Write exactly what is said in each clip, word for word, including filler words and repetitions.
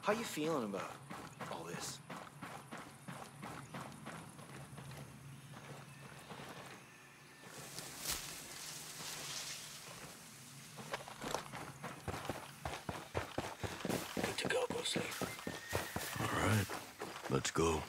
How you feeling about all this? Good to go, Bruce Lee. All right, let's go.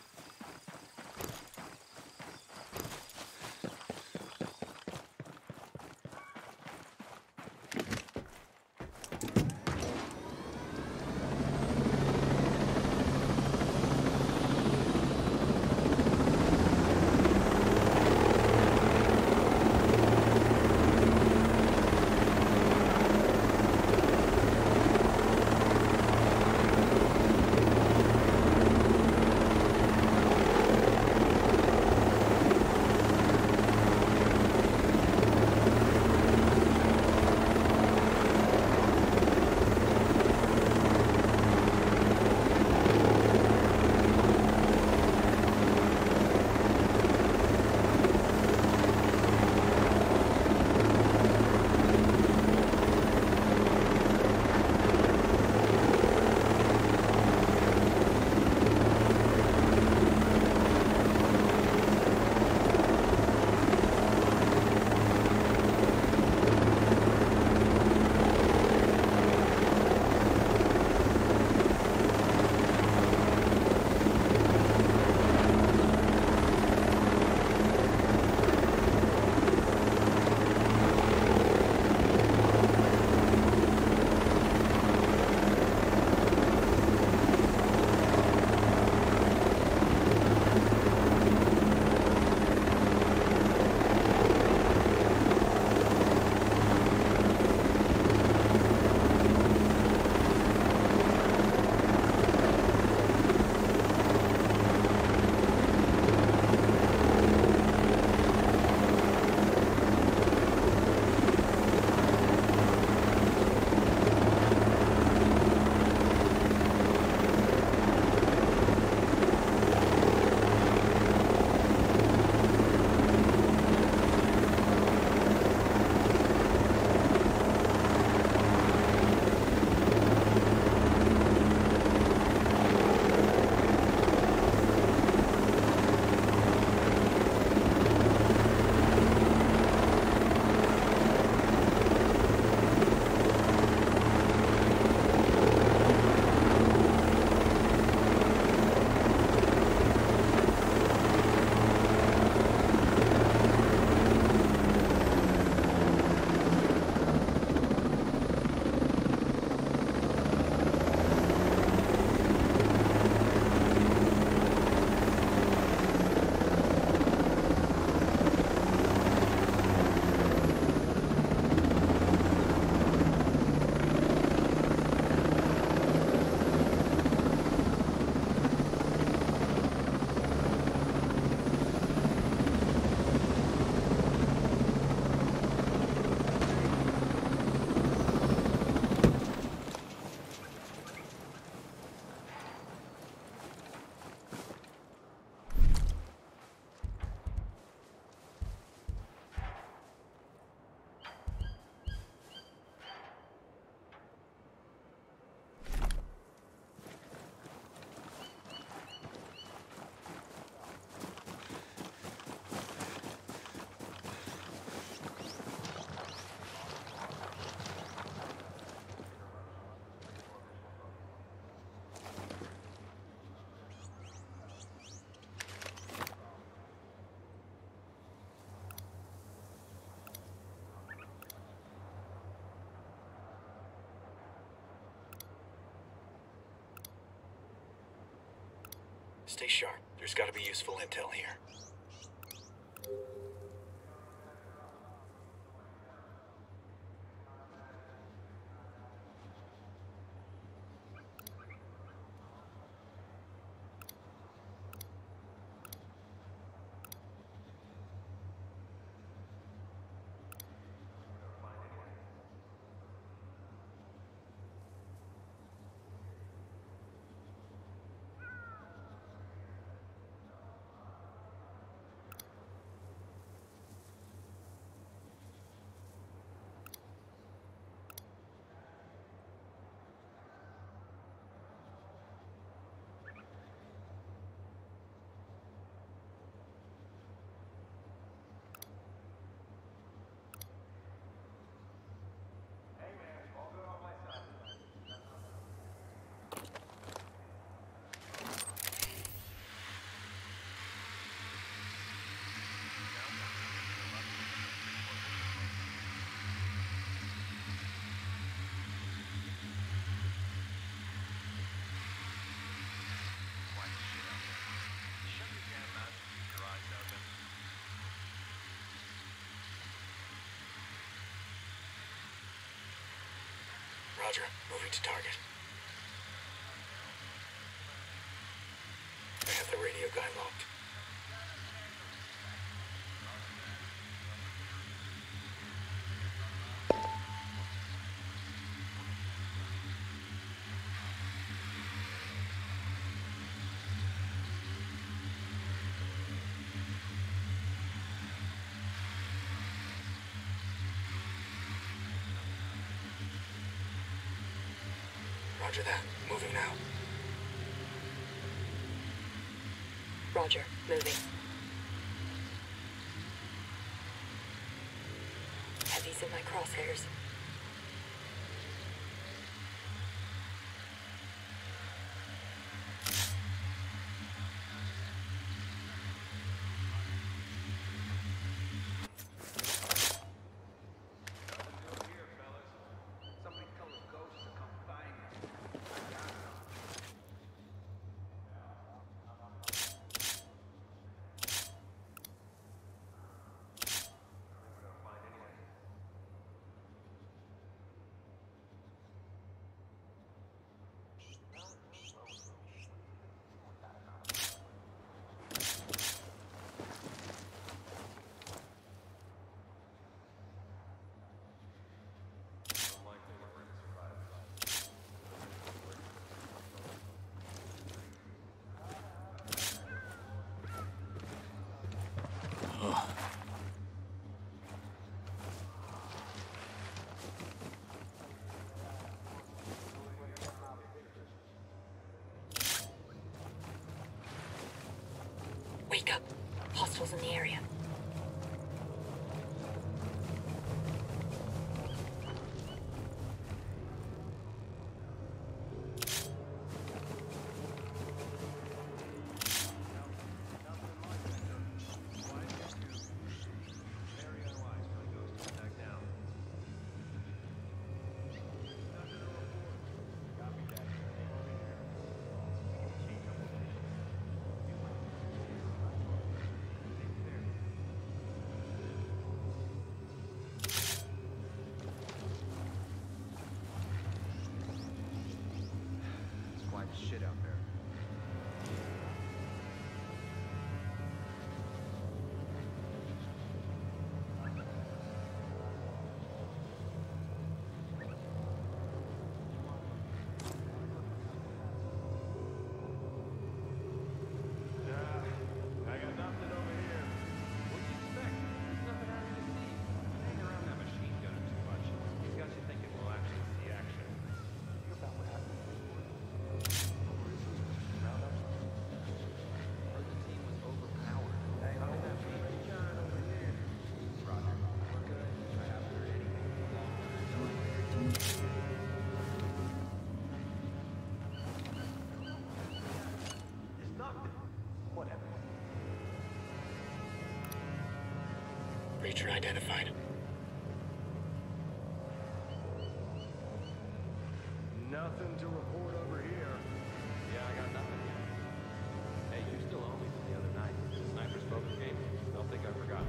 Stay sharp. There's gotta be useful intel here. Roger. Moving to target. I have the radio guy locked. Roger that. Moving now. Roger, moving. Heavy's in my crosshairs. Wake up. Hostiles in the area. Shit out there. Creature identified. Nothing to report over here. Yeah, I got nothing. Hey, you still owe me from the other night. The sniper's focus game. Don't think I forgot.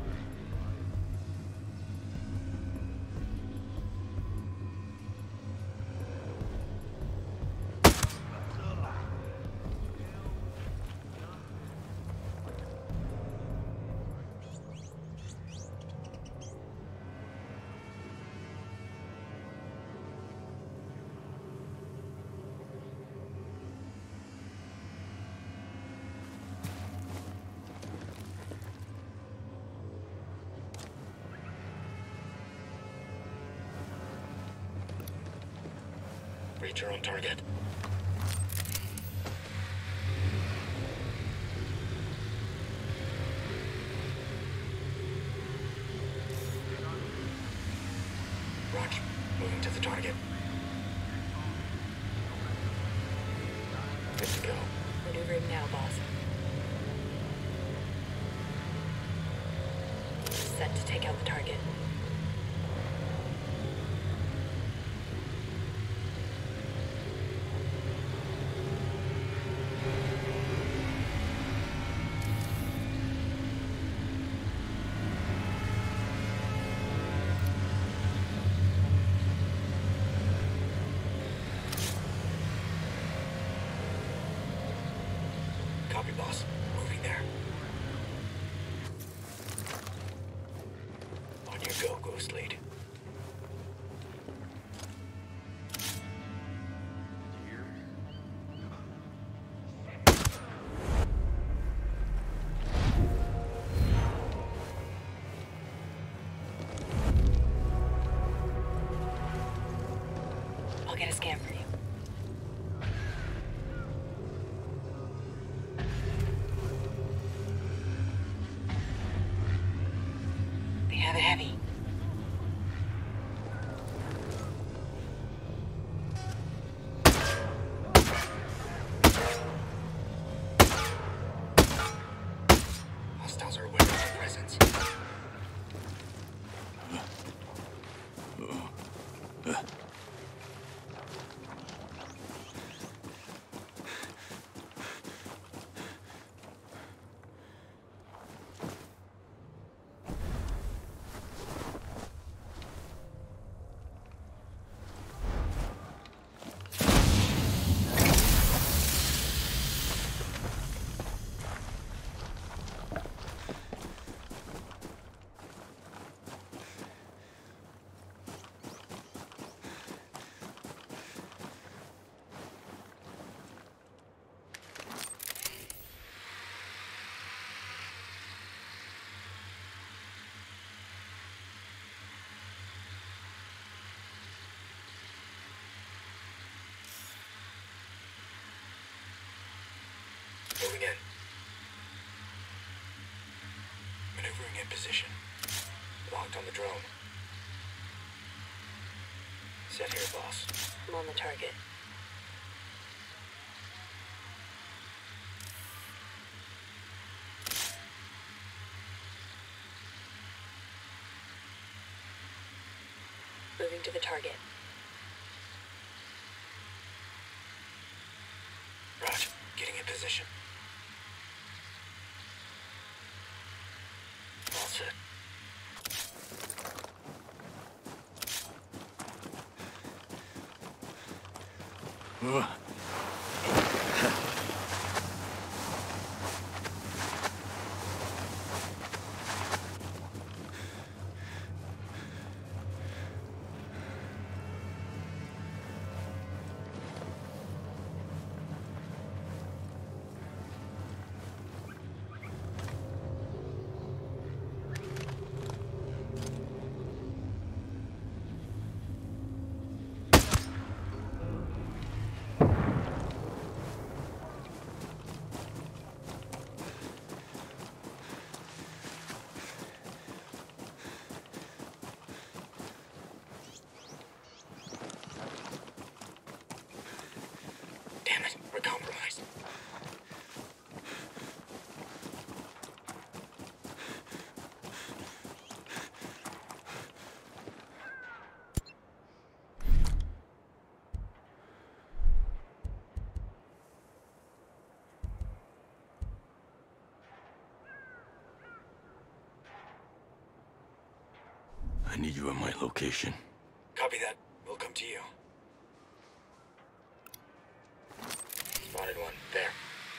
Breacher on target. Roger. Moving to the target. Good to go. Maneuvering now, boss. Set to take out the target. Copy, boss. Moving there. On your go, Ghost Lead. I'll get a scan for you. They have a heavy. Hostiles are aware of our presence. Moving in. Maneuvering in position. Locked on the drone. Set here, boss. I'm on the target. Moving to the target. Roger. Getting in position. All set. Uh. Damn it, we're compromised. I need you at my location. Copy that. We'll come to you. Spotted one. There.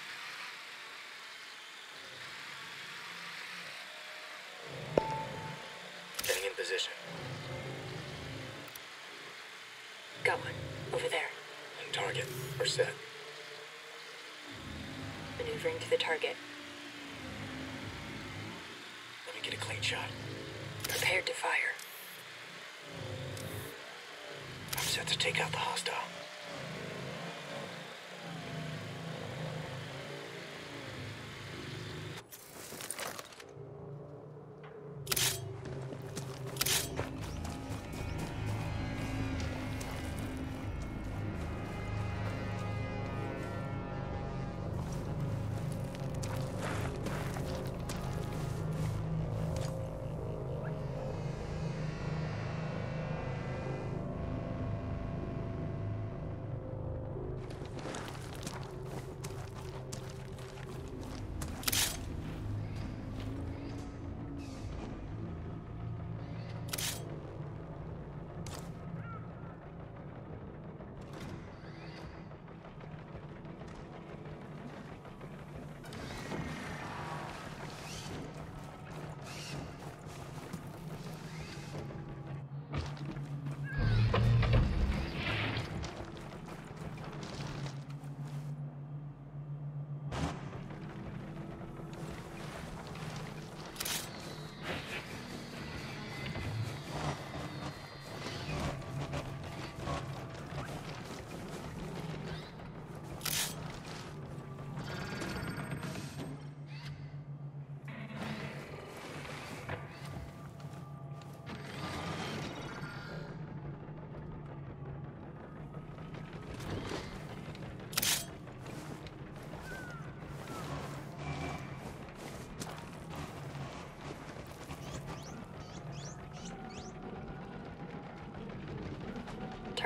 Getting in position. Got one. Over there. On target. We're set. Maneuvering to the target. Let me get a clean shot. Prepared to fire. I'm set to take out the hostile.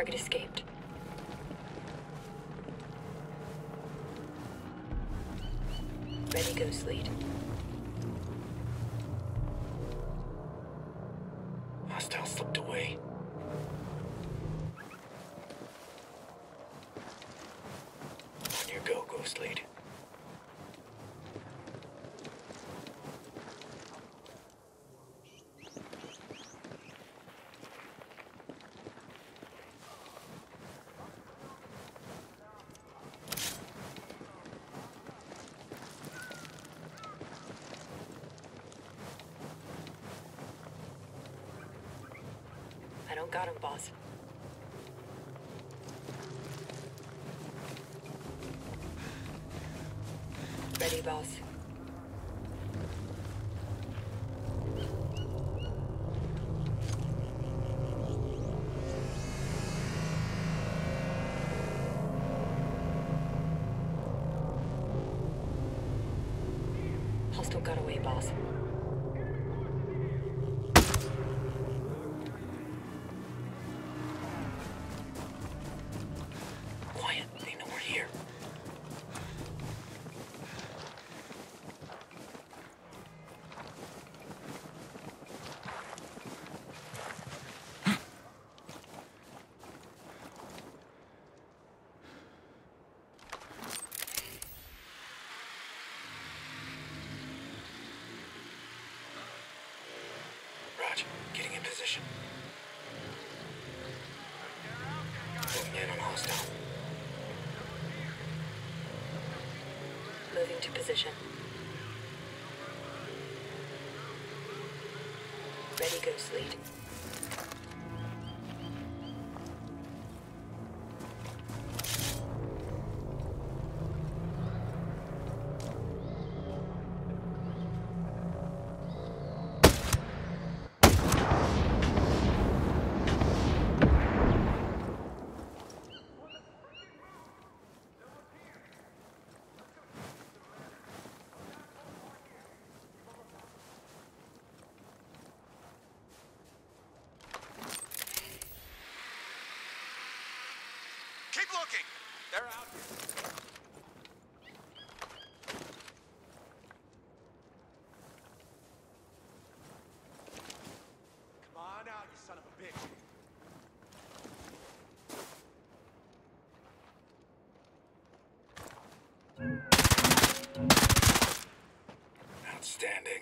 Target escaped. Ready, Ghost Lead. Hostile slipped away. On your go, Ghost Lead. I don't got him, boss. Ready, boss. Hostile got away, boss. Quiet, they know we're here. Roger, getting in position. Moving in on hostile. Moving to position. Ready, Ghost Lead. Keep looking! They're out here. Come on out, you son of a bitch. Outstanding.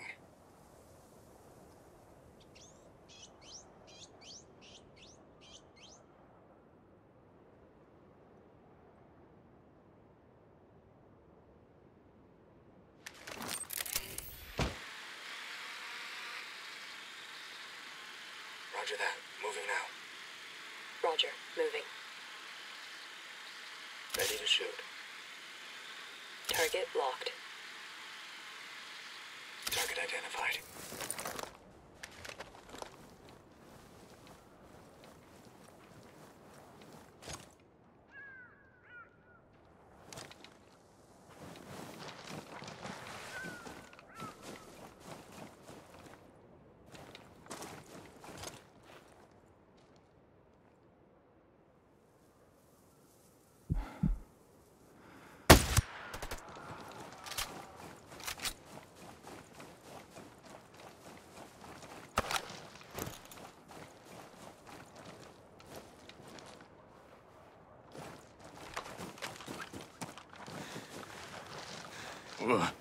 Roger that. Moving now. Roger, moving. Ready to shoot. Target locked. Target identified. Ugh.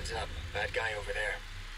Heads up. Bad guy over there.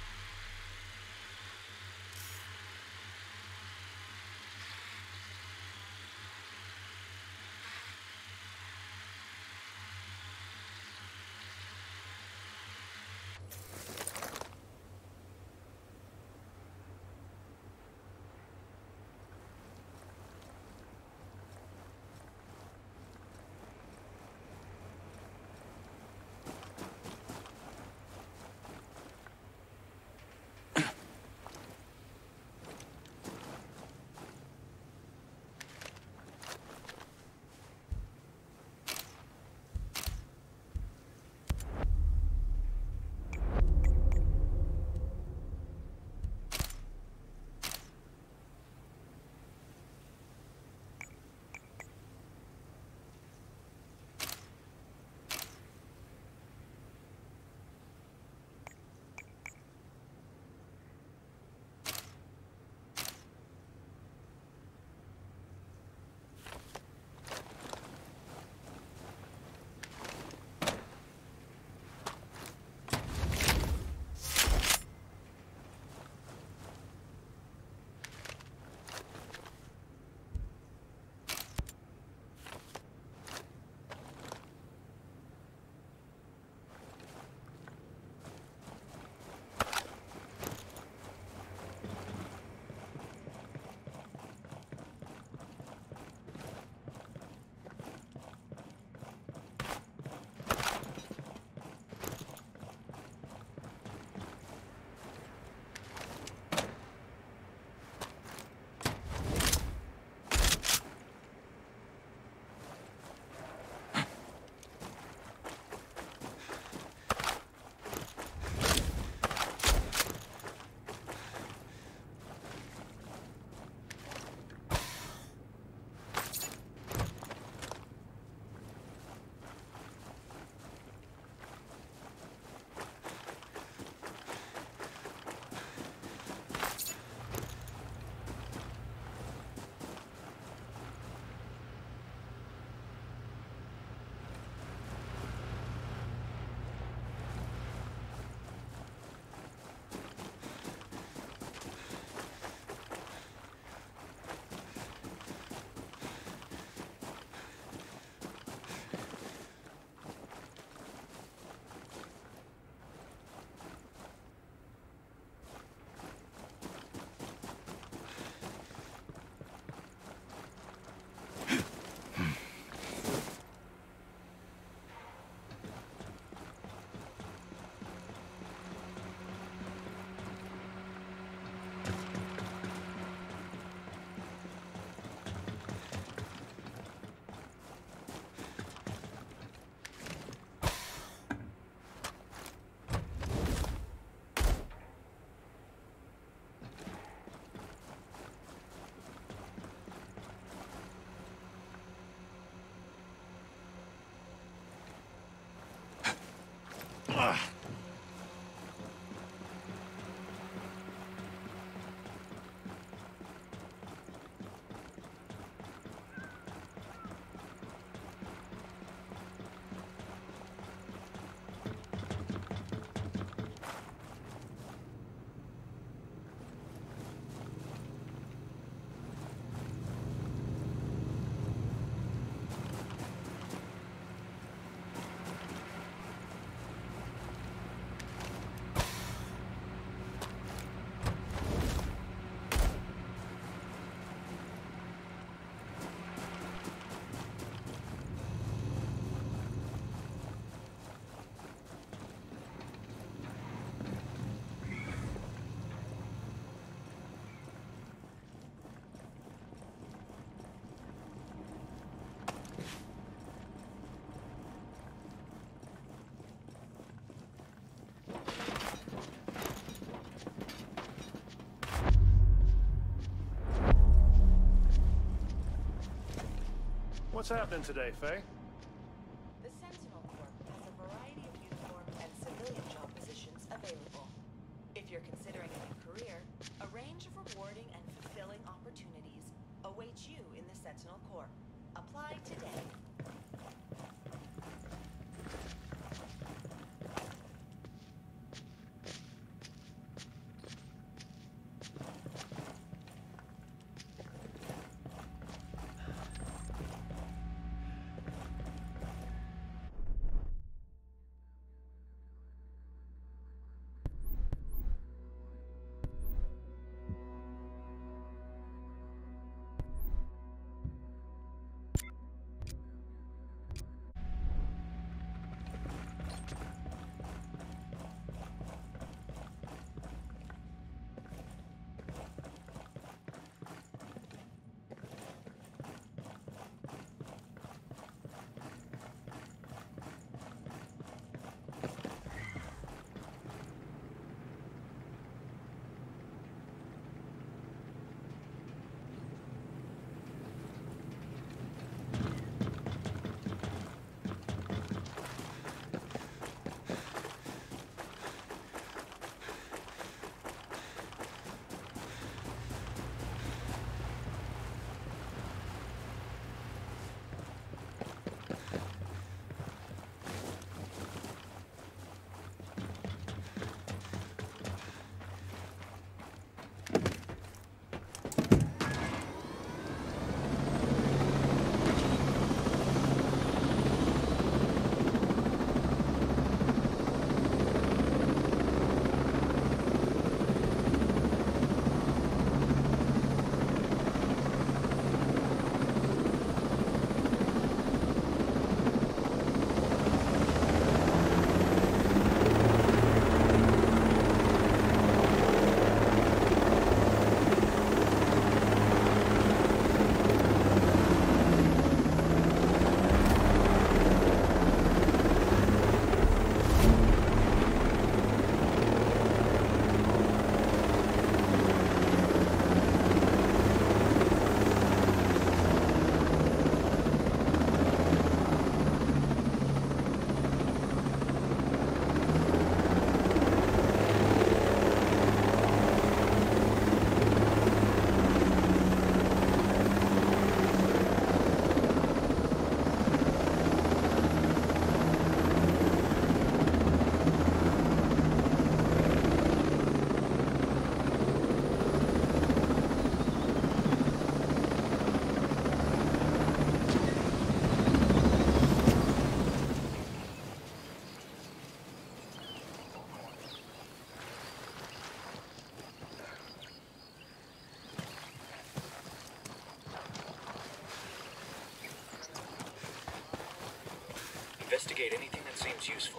What's happening today, Faye? The Sentinel Corps has a variety of uniform and civilian job positions available. If you're considering a new career, a range of rewarding and fulfilling opportunities await you in the Sentinel Corps. Apply today. locate anything that seems useful.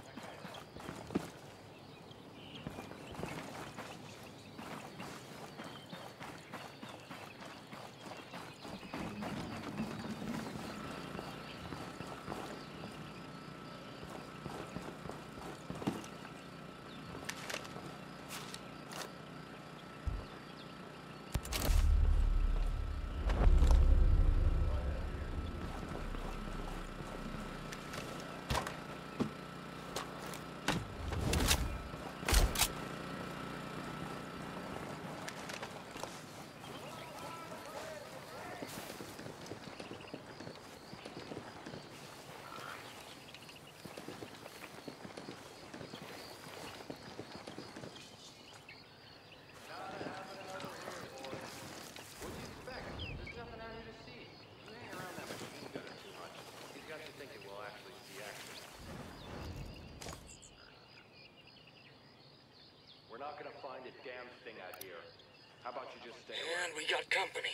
We're not gonna find a damn thing out here. How about you just stay And we got company.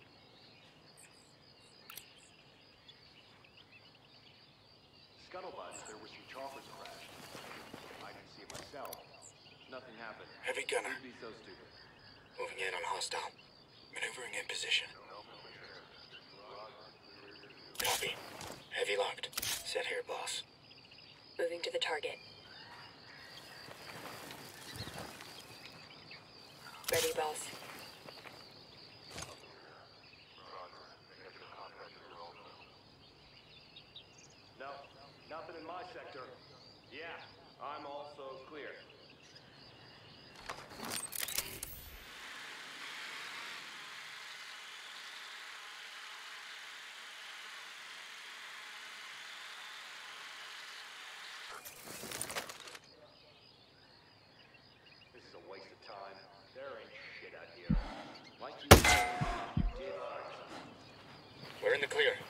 Scuttlebutt, there were some choppers crashed. I can see it myself. Nothing happened. Heavy gunner. Who'd be so stupid? Moving in on hostile. Maneuvering in position. Copy. Heavy locked. Set here, boss. Moving to the target. Ready, boss. No, nothing in my sector. Yeah, I'm also clear. This is a waste of time. There ain't shit out here. Like you said, you did find something. We're in the clear.